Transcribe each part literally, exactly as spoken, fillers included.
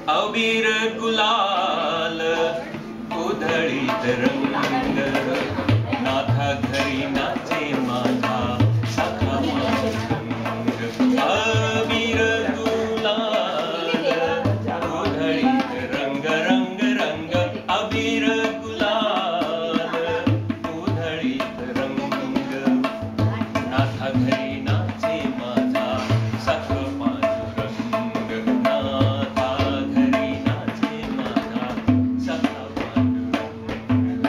अबीर गुलाल उधळीत रंग नाथा घरी नाचे माझा सखा पांडुरंग अबीर गुलाल उधळीत रंग रंग रंग अबीर गुलाल उधळीत रंग नाथा घरी नाचे माझा सखा पांडुरंग नाथा घरी नाचे माझा सखा पांडुरंग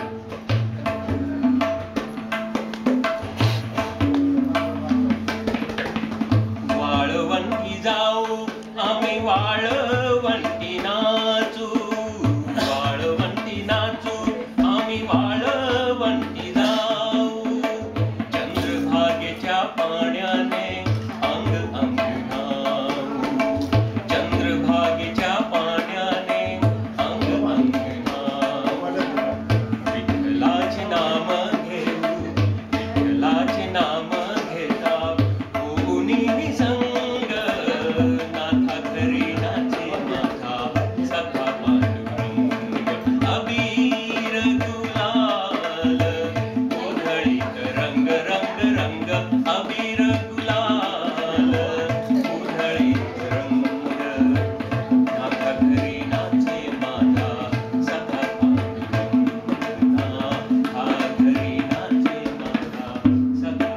वाळवंटी जाऊ आम्ही वाळवंटी नाचू वाळवंटी नाचू आम्ही वाळवंटी जाऊ चंद्रभागेच्या पाण्याने अंग अंग न्हाऊ चंद्रभागेच्या पाण्याने अंग अंग न्हाऊ विठ्ठलाचे नाम घेऊ विठ्ठलाचे नाम घेता होऊनी निसंग नाथा घरी नाचे माझा सखा पांडुरंग अबीर गुलाल उधळीत रंग रंग रंग अबीर गुलाल उधळीत रंग नाथा घरी नाचे माझा सखा पांडुरंग नाथा घरी नाचे माझा सखा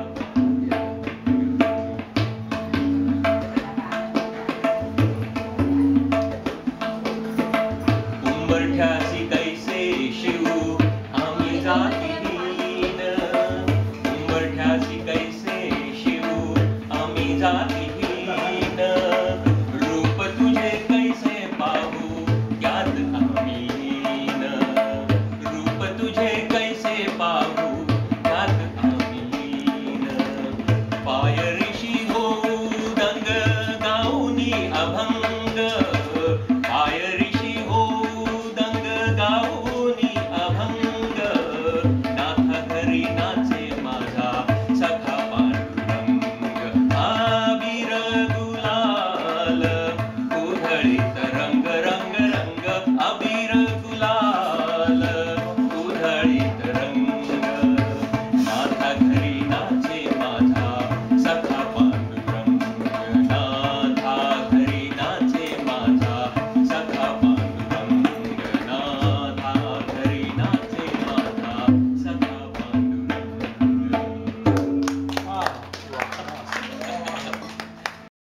उंबरठ्यासी कैसे शिव आम्ही जातीहीन उंबरठ्यासी कैसे शिव आम्ही जातीहीन रूप तुझे कैसे पाहू ज्ञात आम्ही हीन रूप तुझे कैसे पाहू ज्ञात आम्ही हीन पाय ऋषी होऊ दंग गाऊनी अभंग पाय ऋषी होऊ दंग गाऊनी अभंग नाथा घरी नाचे माझा सखा पांडुरंग अबीर गुलाल